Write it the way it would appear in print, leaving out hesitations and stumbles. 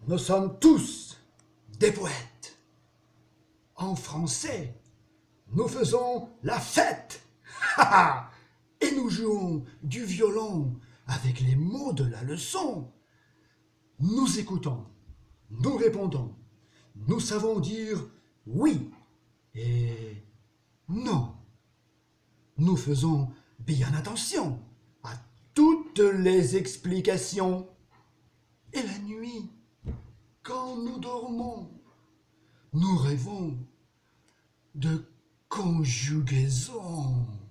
Nous sommes tous des poètes. En français, nous faisons la fête. Et nous jouons du violon avec les mots de la leçon. Nous écoutons, nous répondons. Nous savons dire oui et non. Nous faisons bien attention à toutes les explications. Et la nuit, quand nous dormons, nous rêvons de conjugaison.